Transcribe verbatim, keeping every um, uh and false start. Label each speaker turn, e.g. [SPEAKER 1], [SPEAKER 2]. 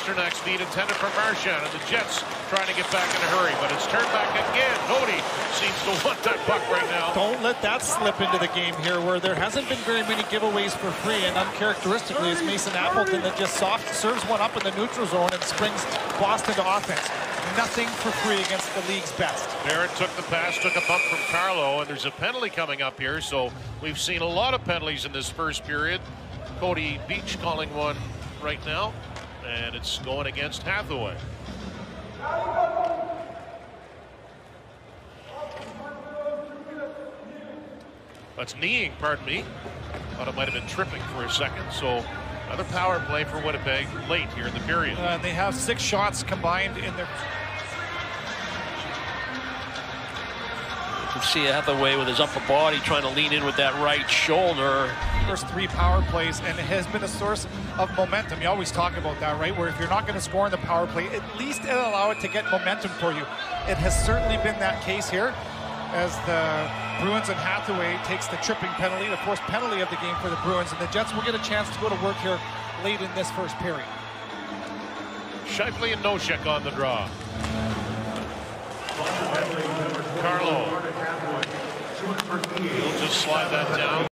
[SPEAKER 1] Pasternak's feed intended for Marchand, and the Jets trying to get back in a hurry, but it's turned back again. Nobody seems to want that puck right now.
[SPEAKER 2] Don't let that slip into the game here, where there hasn't been very many giveaways for free, and uncharacteristically is Mason Appleton that just soft serves one up in the neutral zone and springs Boston to offense. Nothing for free against the league's best.
[SPEAKER 1] Barrett took the pass, took a bump from Carlo, and there's a penalty coming up here, so we've seen a lot of penalties in this first period. Cody Beach calling one right now, and it's going against Hathaway. That's kneeing, pardon me. Thought it might have been tripping for a second, so another power play for Winnipeg late here in the period.
[SPEAKER 2] Uh, they have six shots combined in their...
[SPEAKER 3] You can see Hathaway with his upper body trying to lean in with that right shoulder.
[SPEAKER 2] First three power plays, and it has been a source of momentum. You always talk about that, right? Where if you're not going to score in the power play, at least it'll allow it to get momentum for you. It has certainly been that case here, as the Bruins and Hathaway takes the tripping penalty, the first penalty of the game for the Bruins, and the Jets will get a chance to go to work here late in this first period.
[SPEAKER 1] Shifley and Nosek on the draw. Carlo. He'll just slide that down.